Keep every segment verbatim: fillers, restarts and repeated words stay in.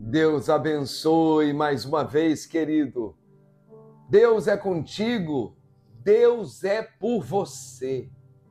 Deus abençoe mais uma vez, querido. Deus é contigo, Deus é por você.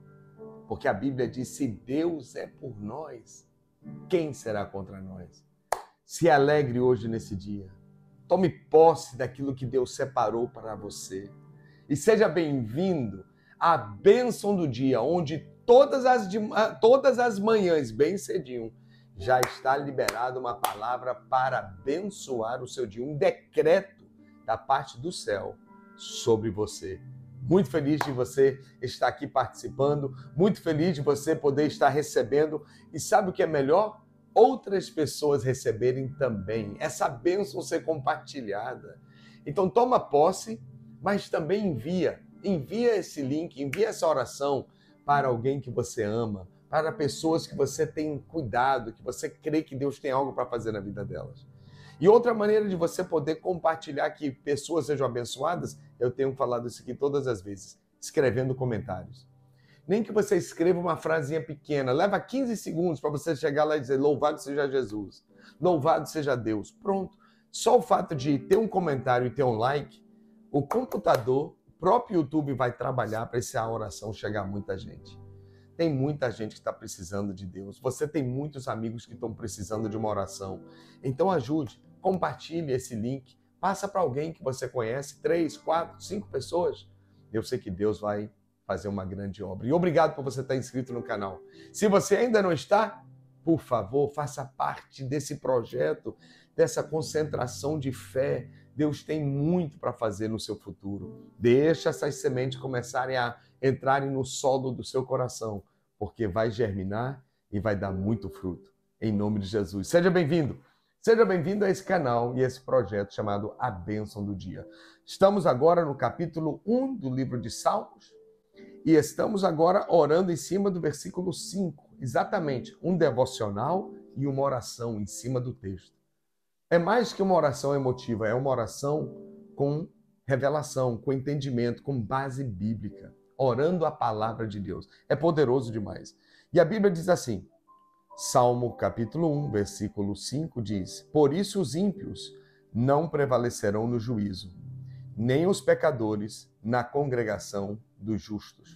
Porque a Bíblia diz, se Deus é por nós, quem será contra nós? Se alegre hoje nesse dia. Tome posse daquilo que Deus separou para você. E seja bem-vindo à bênção do dia, onde todas as, todas as manhãs, bem cedinho, já está liberada uma palavra para abençoar o seu dia, um decreto da parte do céu sobre você. Muito feliz de você estar aqui participando, muito feliz de você poder estar recebendo. E sabe o que é melhor? Outras pessoas receberem também, essa bênção ser compartilhada. Então toma posse, mas também envia, envia esse link, envia essa oração para alguém que você ama, para pessoas que você tem cuidado, que você crê que Deus tem algo para fazer na vida delas. E outra maneira de você poder compartilhar que pessoas sejam abençoadas, eu tenho falado isso aqui todas as vezes, escrevendo comentários. Nem que você escreva uma frasinha pequena, leva quinze segundos para você chegar lá e dizer louvado seja Jesus, louvado seja Deus. Pronto. Só o fato de ter um comentário e ter um like, o computador, o próprio YouTube vai trabalhar para essa oração chegar a muita gente. Tem muita gente que está precisando de Deus. Você tem muitos amigos que estão precisando de uma oração. Então ajude, compartilhe esse link, passa para alguém que você conhece, três, quatro, cinco pessoas. Eu sei que Deus vai fazer uma grande obra. E obrigado por você estar inscrito no canal. Se você ainda não está, por favor, faça parte desse projeto, dessa concentração de fé. Deus tem muito para fazer no seu futuro. Deixa essas sementes começarem a entrarem no solo do seu coração, porque vai germinar e vai dar muito fruto. Em nome de Jesus. Seja bem-vindo. Seja bem-vindo a esse canal e a esse projeto chamado A Bênção do Dia. Estamos agora no capítulo um do livro de Salmos e estamos agora orando em cima do versículo cinco. Exatamente, um devocional e uma oração em cima do texto. É mais que uma oração emotiva, é uma oração com revelação, com entendimento, com base bíblica, orando a palavra de Deus. É poderoso demais. E a Bíblia diz assim, Salmo capítulo um, versículo cinco diz, por isso os ímpios não prevalecerão no juízo, nem os pecadores na congregação dos justos.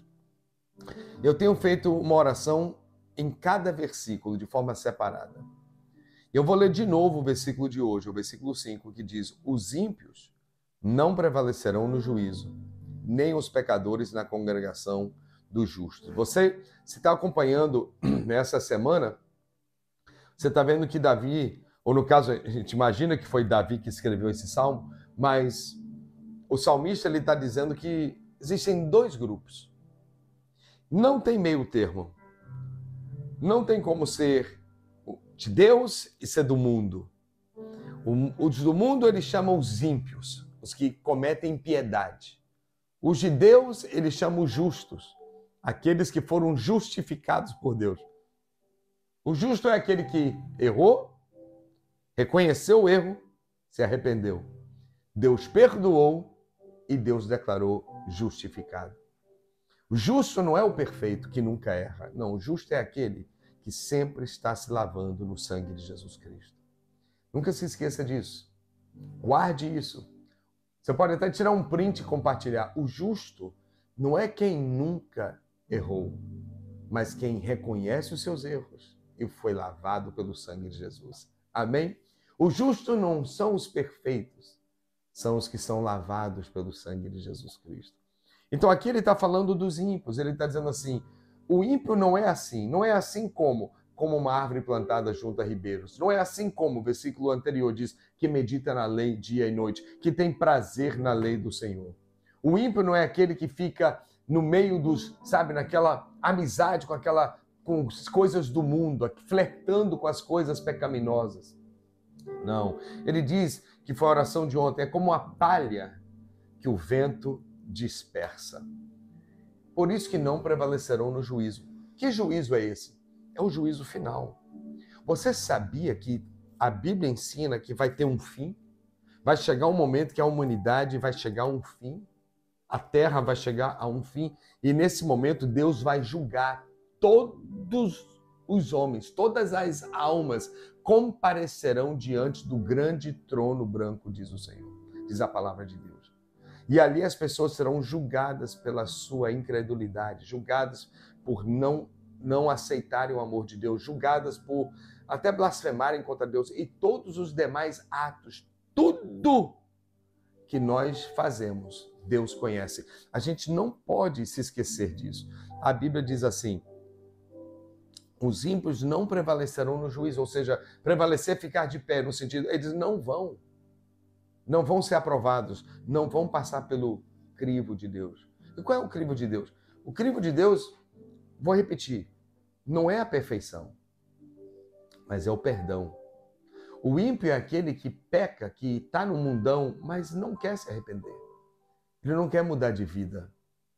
Eu tenho feito uma oração em cada versículo de forma separada. Eu vou ler de novo o versículo de hoje, o versículo cinco, que diz, os ímpios não prevalecerão no juízo, nem os pecadores na congregação dos justos. Você, se está acompanhando nessa semana, você está vendo que Davi, ou no caso, a gente imagina que foi Davi que escreveu esse salmo, mas o salmista ele está dizendo que existem dois grupos. Não tem meio termo. Não tem como ser de Deus e ser do mundo. Os do mundo ele chama os ímpios, os que cometem impiedade. Os de Deus ele chama os justos, aqueles que foram justificados por Deus. O justo é aquele que errou, reconheceu o erro, se arrependeu. Deus perdoou e Deus declarou justificado. O justo não é o perfeito que nunca erra. Não, o justo é aquele que sempre está se lavando no sangue de Jesus Cristo. Nunca se esqueça disso. Guarde isso. Você pode até tirar um print e compartilhar. O justo não é quem nunca errou, mas quem reconhece os seus erros e foi lavado pelo sangue de Jesus. Amém? O justo não são os perfeitos, são os que são lavados pelo sangue de Jesus Cristo. Então aqui ele está falando dos ímpios, ele está dizendo assim, o ímpio não é assim, não é assim como, como uma árvore plantada junto a ribeiros, não é assim como o versículo anterior diz, que medita na lei dia e noite, que tem prazer na lei do Senhor. O ímpio não é aquele que fica no meio dos, sabe, naquela amizade com aquela, com as coisas do mundo, flertando com as coisas pecaminosas. Não, ele diz que foi a oração de ontem, é como a palha que o vento dispersa. Por isso que não prevalecerão no juízo. Que juízo é esse? É o juízo final. Você sabia que a Bíblia ensina que vai ter um fim? Vai chegar um momento que a humanidade vai chegar a um fim? A terra vai chegar a um fim? E nesse momento Deus vai julgar todos os homens, todas as almas comparecerão diante do grande trono branco, diz o Senhor, diz a palavra de Deus. E ali as pessoas serão julgadas pela sua incredulidade, julgadas por não, não aceitarem o amor de Deus, julgadas por até blasfemarem contra Deus e todos os demais atos, tudo que nós fazemos, Deus conhece. A gente não pode se esquecer disso. A Bíblia diz assim, os ímpios não prevalecerão no juízo, ou seja, prevalecer, ficar de pé, no sentido, eles não vão, não vão ser aprovados, não vão passar pelo crivo de Deus. E qual é o crivo de Deus? O crivo de Deus, vou repetir, não é a perfeição, mas é o perdão. O ímpio é aquele que peca, que está no mundão, mas não quer se arrepender. Ele não quer mudar de vida.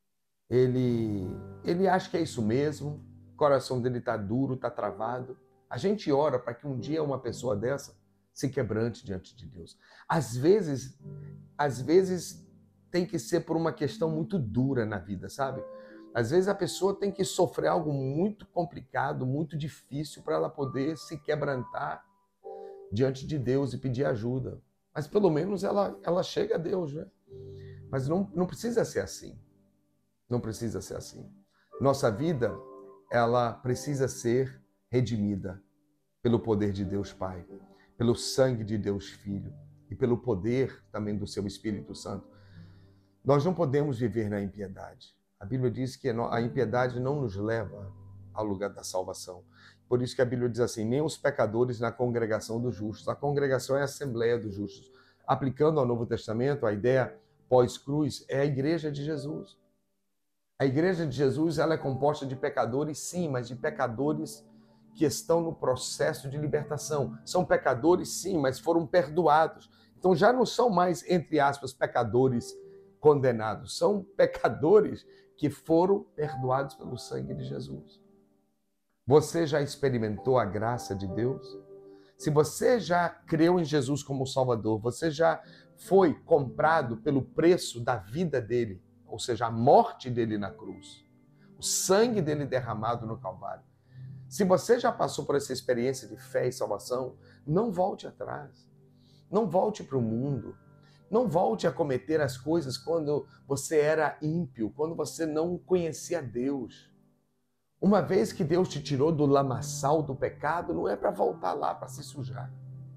Ele, ele acha que é isso mesmo, o coração dele está duro, está travado. A gente ora para que um dia uma pessoa dessa se quebrante diante de Deus. Às vezes, às vezes tem que ser por uma questão muito dura na vida, sabe? Às vezes a pessoa tem que sofrer algo muito complicado, muito difícil para ela poder se quebrantar diante de Deus e pedir ajuda. Mas pelo menos ela, ela chega a Deus, né? Mas não, não precisa ser assim. Não precisa ser assim. Nossa vida, ela precisa ser redimida pelo poder de Deus Pai, pelo sangue de Deus Filho e pelo poder também do seu Espírito Santo. Nós não podemos viver na impiedade. A Bíblia diz que a impiedade não nos leva ao lugar da salvação. Por isso que a Bíblia diz assim, nem os pecadores na congregação dos justos. A congregação é a Assembleia dos Justos. Aplicando ao Novo Testamento, a ideia pós-cruz é a Igreja de Jesus. A Igreja de Jesus, ela é composta de pecadores, sim, mas de pecadores que estão no processo de libertação. São pecadores, sim, mas foram perdoados. Então já não são mais, entre aspas, pecadores condenados. São pecadores que foram perdoados pelo sangue de Jesus. Você já experimentou a graça de Deus? Se você já creu em Jesus como Salvador, você já foi comprado pelo preço da vida dele, ou seja, a morte dele na cruz, o sangue dele derramado no Calvário. Se você já passou por essa experiência de fé e salvação, não volte atrás. Não volte para o mundo. Não volte a cometer as coisas quando você era ímpio, quando você não conhecia Deus. Uma vez que Deus te tirou do lamaçal do pecado, não é para voltar lá, para se sujar.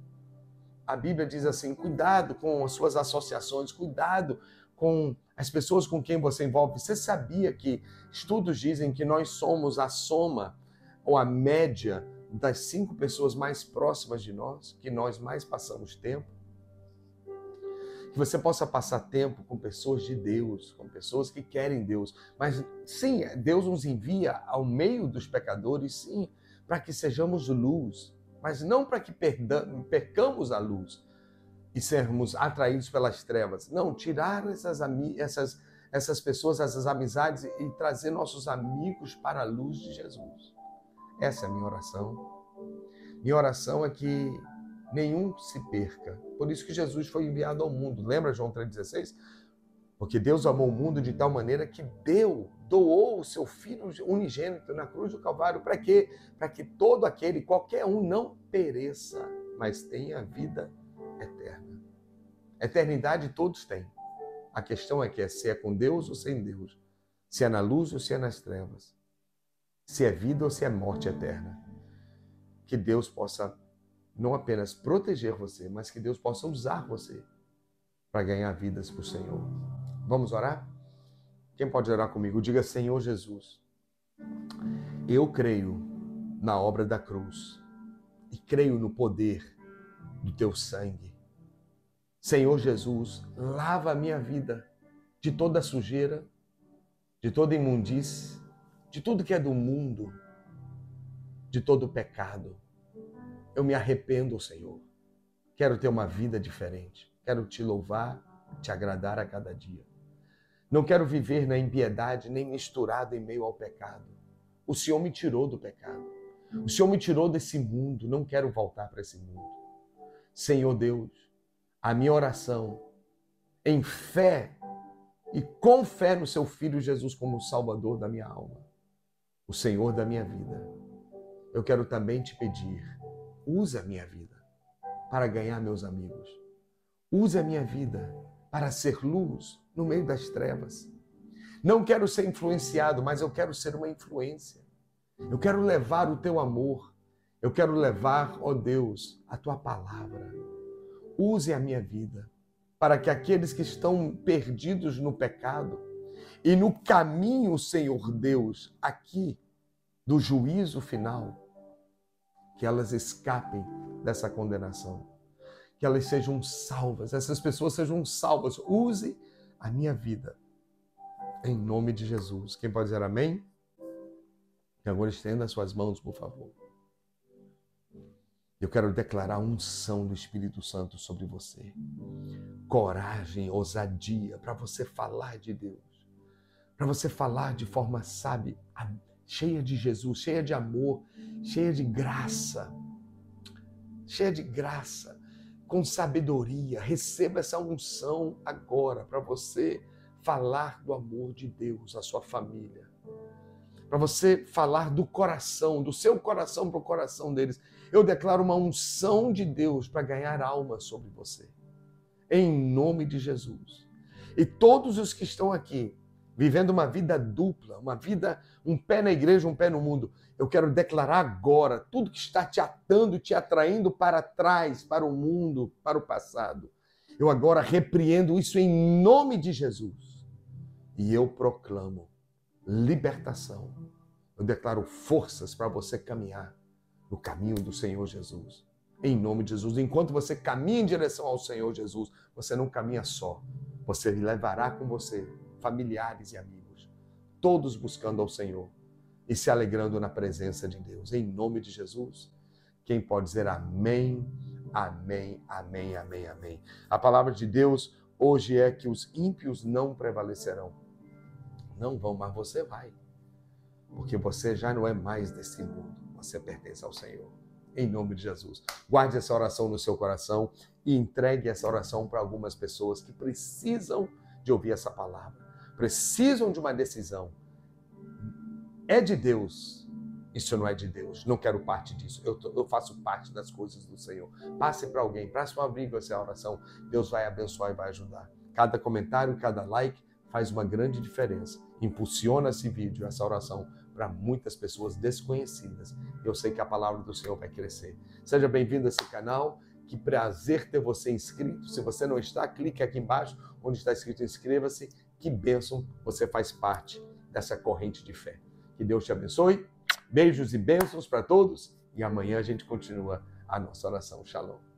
A Bíblia diz assim, cuidado com as suas associações, cuidado com as pessoas com quem você envolve. Você sabia que estudos dizem que nós somos a soma ou a média das cinco pessoas mais próximas de nós, que nós mais passamos tempo? Que você possa passar tempo com pessoas de Deus, com pessoas que querem Deus. Mas sim, Deus nos envia ao meio dos pecadores, sim, para que sejamos luz, mas não para que percamos a luz e sermos atraídos pelas trevas. Não, tirar essas, essas, essas pessoas, essas amizades e trazer nossos amigos para a luz de Jesus. Essa é a minha oração. Minha oração é que nenhum se perca. Por isso que Jesus foi enviado ao mundo. Lembra João três dezesseis? Porque Deus amou o mundo de tal maneira que deu, doou o seu Filho unigênito na cruz do Calvário. Para quê? Para que todo aquele, qualquer um, não pereça, mas tenha vida eterna. Eternidade todos têm. A questão é que é se é com Deus ou sem Deus. Se é na luz ou se é nas trevas. Se é vida ou se é morte eterna. Que Deus possa não apenas proteger você, mas que Deus possa usar você para ganhar vidas para o Senhor. Vamos orar? Quem pode orar comigo? Diga, Senhor Jesus, eu creio na obra da cruz e creio no poder do teu sangue. Senhor Jesus, lava a minha vida de toda sujeira, de toda imundície, de tudo que é do mundo, de todo pecado. Eu me arrependo, Senhor. Quero ter uma vida diferente. Quero te louvar, te agradar a cada dia. Não quero viver na impiedade, nem misturado em meio ao pecado. O Senhor me tirou do pecado. O Senhor me tirou desse mundo. Não quero voltar para esse mundo. Senhor Deus, a minha oração, em fé e com fé no seu Filho Jesus como o Salvador da minha alma, o Senhor da minha vida. eu quero também te pedir, use a minha vida para ganhar meus amigos. Use a minha vida para ser luz no meio das trevas. Não quero ser influenciado, mas eu quero ser uma influência. Eu quero levar o teu amor. Eu quero levar, ó Deus, a tua palavra. Use a minha vida para que aqueles que estão perdidos no pecado e no caminho, Senhor Deus, aqui do juízo final, que elas escapem dessa condenação, que elas sejam salvas, essas pessoas sejam salvas. Use a minha vida, em nome de Jesus. Quem pode dizer amém? E agora estenda as suas mãos, por favor. Eu quero declarar a unção do Espírito Santo sobre você. Coragem, ousadia, para você falar de Deus. Para você falar de forma, sabe, cheia de Jesus, cheia de amor, cheia de graça. Cheia de graça, com sabedoria. Receba essa unção agora para você falar do amor de Deus à sua família. Para você falar do coração, do seu coração para o coração deles. Eu declaro uma unção de Deus para ganhar alma sobre você. Em nome de Jesus. E todos os que estão aqui, vivendo uma vida dupla, uma vida, um pé na igreja, um pé no mundo, eu quero declarar agora, tudo que está te atando, te atraindo para trás, para o mundo, para o passado. Eu agora repreendo isso em nome de Jesus. E eu proclamo libertação. Eu declaro forças para você caminhar no caminho do Senhor Jesus. Em nome de Jesus. Enquanto você caminha em direção ao Senhor Jesus, você não caminha só. Você levará com você familiares e amigos, todos buscando ao Senhor e se alegrando na presença de Deus. Em nome de Jesus. Quem pode dizer amém, amém, amém, amém, amém. A palavra de Deus hoje é que os ímpios não prevalecerão. Não vão, mas você vai. Porque você já não é mais desse mundo. Você pertence ao Senhor. Em nome de Jesus. Guarde essa oração no seu coração e entregue essa oração para algumas pessoas que precisam de ouvir essa palavra. Precisam de uma decisão. É de Deus. Isso não é de Deus. Não quero parte disso. Eu, eu faço parte das coisas do Senhor. Passe para alguém. Passe um amigo essa oração. Deus vai abençoar e vai ajudar. Cada comentário, cada like faz uma grande diferença. Impulsiona esse vídeo, essa oração, para muitas pessoas desconhecidas. Eu sei que a palavra do Senhor vai crescer. Seja bem-vindo a esse canal. Que prazer ter você inscrito. Se você não está, clique aqui embaixo, onde está escrito inscreva-se. Que bênção, você faz parte dessa corrente de fé. Que Deus te abençoe. Beijos e bênçãos para todos. E amanhã a gente continua a nossa oração. Shalom.